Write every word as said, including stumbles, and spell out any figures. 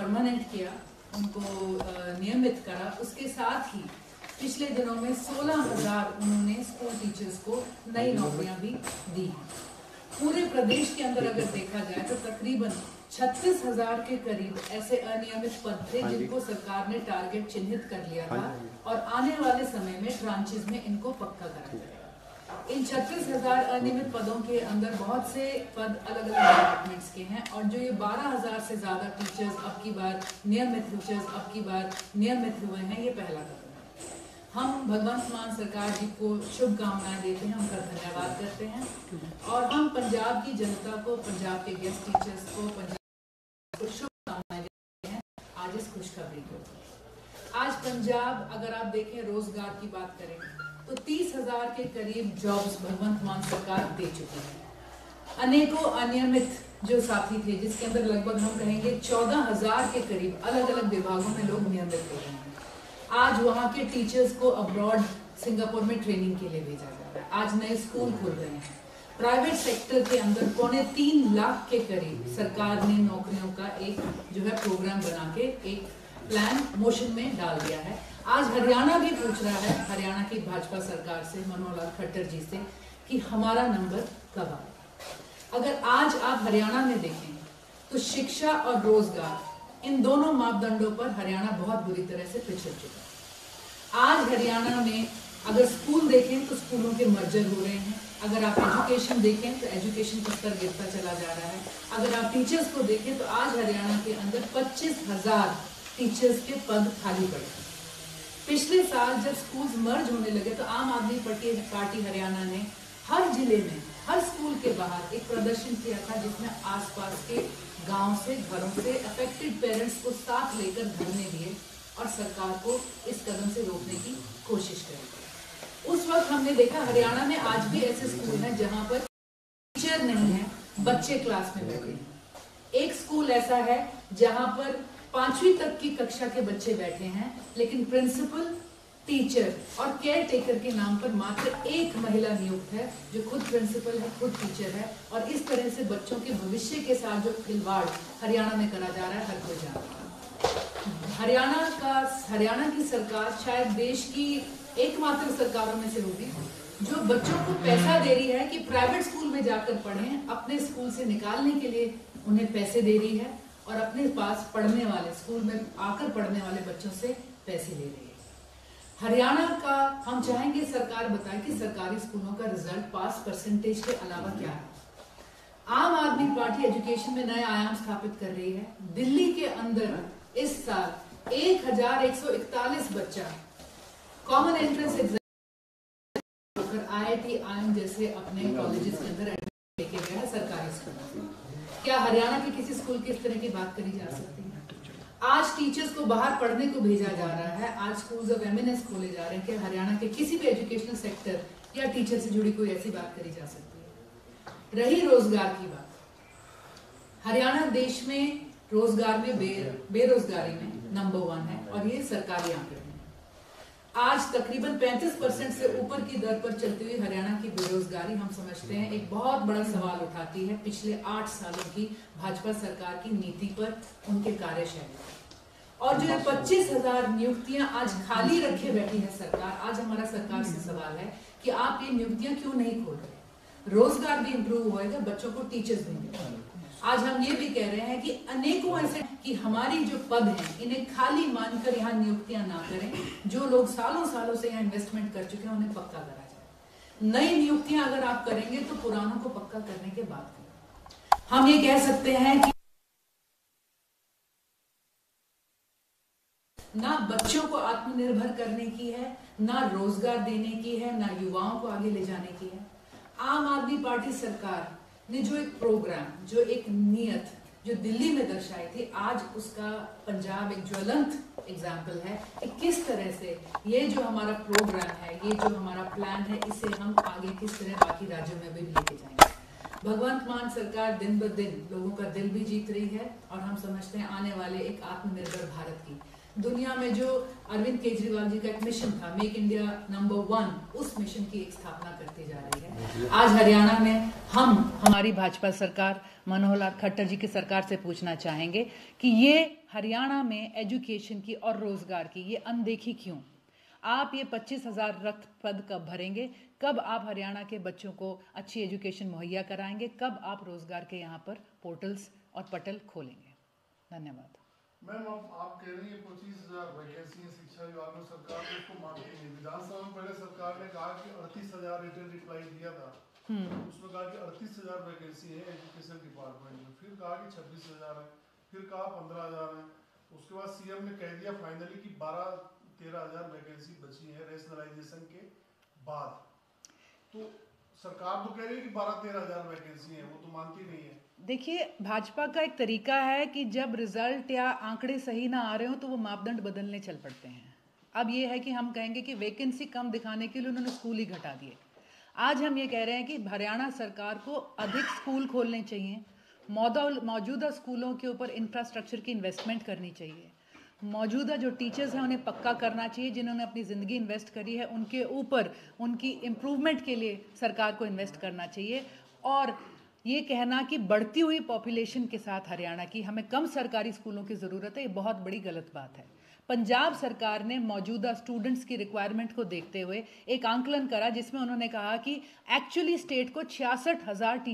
Permanent किया, उनको नियमित करा। उसके साथ ही पिछले दिनों में सोलह हजार उन्होंने स्कूल टीचर्स को नई नौकरियां भी दी हैं। पूरे प्रदेश के अंदर अगर देखा जाए तो तकरीबन छत्तीस हजार के करीब ऐसे अनियमित पद थे जिनको सरकार ने टारगेट चिन्हित कर लिया था और आने वाले समय में ट्रांचेस में इनको पक्का करा जाएगा। इन छत्तीस हजार अनियमित पदों के अंदर बहुत से पद अलग अलग डिपार्टमेंट्स के हैं और जो ये बारह हजार से ज्यादा टीचर्स अब की बार नियमित टीचर्स अब की बार नियमित हुए हैं, ये पहला कदम है। हम भगवंत मान सरकार जी को शुभकामनाएं देते हैं, उनका धन्यवाद करते हैं और हम पंजाब की जनता को, पंजाब के गेस्ट टीचर्स को, पंजाब को शुभकामनाएं देते हैं आज इस खुशखबरी को। आज पंजाब अगर आप देखें रोजगार की बात करें तो तीस हजार के करीब जॉब्स भगवंत मान सरकार दे चुकी है। अनेकों अनियमित जो साथी थे जिसके अंदर लगभग हम कहेंगे चौदह हजार के करीब अलग अलग विभागों में लोग नियमित हो रहे हैं। आज वहाँ के टीचर्स को अब्रॉड सिंगापुर में ट्रेनिंग के लिए भेजा जा रहा है। आज नए स्कूल खुल रहे हैं। प्राइवेट सेक्टर के अंदर पौने तीन लाख के करीब सरकार ने नौकरियों का एक जो है प्रोग्राम बना के एक प्लान मोशन में डाल दिया है। आज हरियाणा भी पूछ रहा है, हरियाणा की भाजपा सरकार से, मनोहर लाल खट्टर जी से, कि हमारा नंबर कब आएगा। अगर आज आप हरियाणा में देखें तो शिक्षा और रोजगार इन दोनों मापदंडों पर हरियाणा बहुत बुरी तरह से पिछड़ चुका है। आज हरियाणा में अगर स्कूल देखें तो स्कूलों के मर्जर हो रहे हैं। अगर आप एजुकेशन देखें तो एजुकेशन का स्तर गिरता चला जा रहा है। अगर आप टीचर्स को देखें तो आज हरियाणा के अंदर पच्चीस हजार टीचर्स के पद खाली पड़े हैं। पिछले साल जब स्कूल्स मर्ज होने लगे तो आम आदमी पार्टी पार्टी हरियाणा ने हर जिले में, हर स्कूल के बाहर एक प्रदर्शन किया था जिसमें आसपास के गांव से, घरों से अफेक्टेड पेरेंट्स को साथ लेकर धरने दिए और सरकार को इस कदम से रोकने की कोशिश करी। उस वक्त हमने देखा हरियाणा में आज भी ऐसे स्कूल हैं जहां पर टीचर नहीं है, बच्चे क्लास में बैठे हैं। एक स्कूल ऐसा है जहां पर पांचवी तक की कक्षा के बच्चे बैठे हैं लेकिन प्रिंसिपल, टीचर और केयर टेकर के नाम पर मात्र एक महिला नियुक्त है जो खुद प्रिंसिपल है, खुद टीचर है। और इस तरह से बच्चों के भविष्य के साथ जो खिलवाड़ हरियाणा में करा जा रहा है हर कोई जानता है। हरियाणा का हरियाणा की सरकार शायद देश की एकमात्र सरकारों में से होगी जो बच्चों को पैसा दे रही है कि प्राइवेट स्कूल में जाकर पढ़ें, अपने स्कूल से निकालने के लिए उन्हें पैसे दे रही है और अपने पास पढ़ने वाले, स्कूल में आकर पढ़ने वाले बच्चों से पैसे ले रही है। हरियाणा का हम चाहेंगे सरकार बताए कि सरकारी स्कूलों का रिजल्ट पास परसेंटेज के अलावा क्या है। आम आदमी पार्टी एजुकेशन में नए आयाम स्थापित कर रही है। दिल्ली के अंदर इस साल एक हजार एक सौ इकतालीस बच्चा कॉमन एंट्रेंस एग्जाम होकर आई आई टी, आई एम जैसे अपने कॉलेजेस के अंदर एडमिशन लेके गया है सरकारी स्कूलों में। क्या हरियाणा के किसी स्कूल की इस तरह की बात करी जा सकती है? आज टीचर्स को बाहर पढ़ने को भेजा जा रहा है, आज स्कूल्स ऑफ एमिनेंस खोले जा रहे हैं। क्या हरियाणा के किसी भी एजुकेशनल सेक्टर या टीचर से जुड़ी कोई ऐसी बात करी जा सकती है? रही रोजगार की बात, हरियाणा देश में रोजगार में बे, बेरोजगारी में नंबर वन है और ये सरकारी आंकड़े हैं। आज तकरीबन पैंतीस परसेंट से ऊपर की दर पर चलती हुई हरियाणा की बेरोजगारी हम समझते हैं एक बहुत बड़ा सवाल उठाती है पिछले आठ सालों की भाजपा सरकार की नीति पर, उनके कार्यशैली। और जो पच्चीस हजार नियुक्तियां आज खाली रखे बैठी है सरकार, आज हमारा सरकार से सवाल है कि आप ये नियुक्तियां क्यों नहीं खोल रहे? रोजगार भी इंप्रूव होएगा, बच्चों को टीचर्स भी मिलेंगे। आज हम ये भी कह रहे हैं कि अनेकों ऐसे कि हमारी जो पद हैं इन्हें खाली मानकर यहाँ नियुक्तियां ना करें। जो लोग सालों सालों से यहाँ इन्वेस्टमेंट कर चुके हैं उन्हें पक्का करा जाए। नई नियुक्तियां अगर आप करेंगे तो पुरानों को पक्का करने के बाद करें। हम ये कह सकते हैं कि ना बच्चों को आत्मनिर्भर करने की है, ना रोजगार देने की है, ना युवाओं को आगे ले जाने की है। आम आदमी पार्टी सरकार ने जो एक प्रोग्राम, जो एक नियत जो दिल्ली में दर्शाई थी, आज उसका पंजाब एक ज्वलंत एग्जाम्पल है कि किस तरह से ये जो हमारा प्रोग्राम है, ये जो हमारा प्लान है, इसे हम आगे किस तरह बाकी राज्यों में भी लेके जाएंगे। भगवंत मान सरकार दिन ब दिन लोगों का दिल भी जीत रही है और हम समझते हैं आने वाले एक आत्मनिर्भर भारत की दुनिया में जो अरविंद केजरीवाल जी का एक मिशन था, मेक इंडिया नंबर वन, उस मिशन की एक स्थापना करती जा रही है। आज हरियाणा में हम हमारी भाजपा सरकार, मनोहर लाल खट्टर जी की सरकार से पूछना चाहेंगे कि ये हरियाणा में एजुकेशन की और रोजगार की ये अनदेखी क्यों? आप ये पच्चीस हजार रक्त पद कब भरेंगे? कब आप हरियाणा के बच्चों को अच्छी एजुकेशन मुहैया कराएंगे? कब आप रोजगार के यहाँ पर पोर्टल्स और पटल खोलेंगे? धन्यवाद। मैम, आप आप कह रही है पच्चीस हजार वैकेंसी है शिक्षा विभाग में, सरकार ने उसको मानती नहीं। विधानसभा में पहले सरकार ने कहा कि अड़तीस हजार रिटर्न रिप्लाई दिया था, उसमें कहा कि अड़तीस हजार वैकेंसी है एजुकेशन डिपार्टमेंट में, फिर कहा कि छब्बीस हजार है, फिर कहा पंद्रह हजार है, उसके बाद सीएम ने कह दिया फाइनली कि बारह तेरह हजार वैकेंसी बची है रेशनलाइजेशन के बाद। तो सरकार तो कह रही है कि बारह तेरह हजार वैकेंसी है, वो तो मानती नहीं है। देखिए, भाजपा का एक तरीका है कि जब रिजल्ट या आंकड़े सही ना आ रहे हो तो वो मापदंड बदलने चल पड़ते हैं। अब ये है कि हम कहेंगे कि वैकेंसी कम दिखाने के लिए उन्होंने स्कूल ही घटा दिए। आज हम ये कह रहे हैं कि हरियाणा सरकार को अधिक स्कूल खोलने चाहिए, मौजूदा स्कूलों के ऊपर इंफ्रास्ट्रक्चर की इन्वेस्टमेंट करनी चाहिए, मौजूदा जो टीचर्स हैं उन्हें पक्का करना चाहिए, जिन्होंने अपनी ज़िंदगी इन्वेस्ट करी है उनके ऊपर उनकी इम्प्रूवमेंट के लिए सरकार को इन्वेस्ट करना चाहिए। और ये कहना कि बढ़ती हुई पॉपुलेशन के साथ हरियाणा की हमें कम सरकारी स्कूलों की ज़रूरत है, ये बहुत बड़ी गलत बात है। पंजाब सरकार ने मौजूदा स्टूडेंट्स की रिक्वायरमेंट को देखते हुए एक आंकलन करा जिसमें उन्होंने कहा कि एक्चुअली स्टेट को छियासठ हज़ार